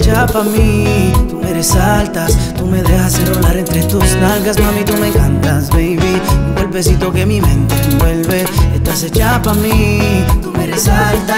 hecha pa' mí. Tú me resaltas, tú me dejas enrolar entre tus nalgas. Mami, tú me encantas, baby. Un golpecito que mi mente envuelve. Estás hecha pa' mí, tú me resaltas.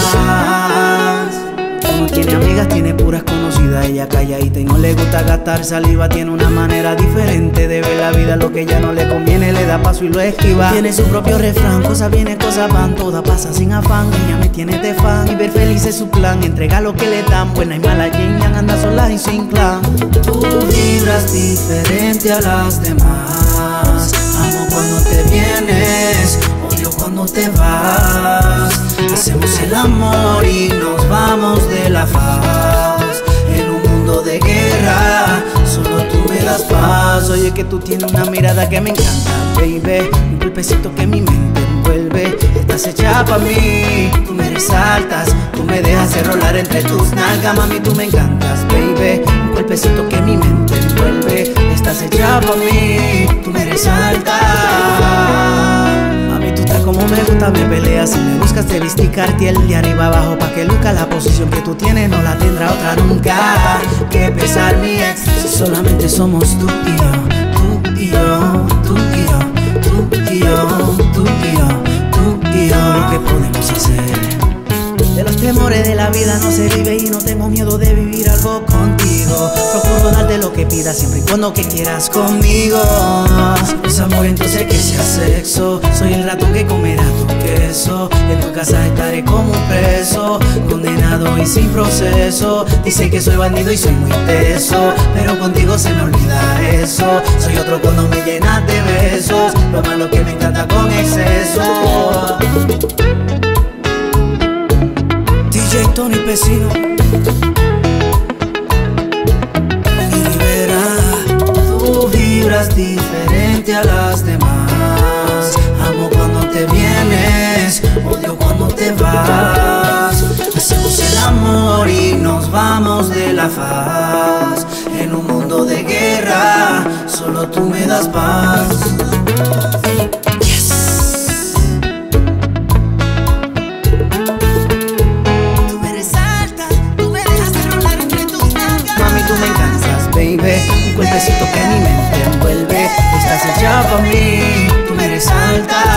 No tiene amigas, tiene puras conocidas. Ella calladita y no le gusta gastar saliva. Tiene una manera diferente de ver la vida. Lo que ella no le conviene le da paso y lo esquiva. Tiene su propio refrán, cosas vienen, cosas van. Toda pasa sin afán, ella me tiene de fan. Y ver feliz es su plan, entrega lo que le dan. Buena y mala yin yang, anda sola y sin clan. Tú vibras diferente a las demás. Amo cuando te vienes, odio cuando te vas. Hacemos el amor y nos vamos de la faz. En un mundo de guerra, solo tú me das paz. Oye, que tú tienes una mirada que me encanta, baby. Un golpecito que mi mente envuelve. Estás hecha pa' mí, tú me resaltas. Tú me dejas enrolar entre tus nalgas. Mami, tú me encantas, baby. Un golpecito que mi mente envuelve. Estás hecha pa' mí, tú me resaltas. Como me gusta, me peleas y me buscas de visticarte el de arriba abajo pa' que luzca la posición que tú tienes, no la tendrá otra nunca. Que pesar mi ex, si solamente somos tú y yo, tú y yo, tú y yo, tú y yo, tú y yo, tú y yo. Lo que podemos hacer. De los temores de la vida no se vive y no tengo miedo de vivir algo contigo. Procuro darte lo que pidas siempre y cuando que quieras conmigo. Si es amor entonces que sea sexo. Soy el ratón que comerá tu queso. En tu casa estaré como un preso, condenado y sin proceso. Dice que soy bandido y soy muy teso, pero contigo se me olvida eso. Soy otro cuando me llenas de besos. Lo malo que me encanta con exceso. DJ Tony Pesino y verá, tú vibras diferente a las demás. Amo cuando te vienes, odio cuando te vas. Hacemos el amor y nos vamos de la faz. En un mundo de guerra, solo tú me das paz. Baby, un golpecito que mi mente envuelve. Estás hecha pa' mí, tú me resaltas.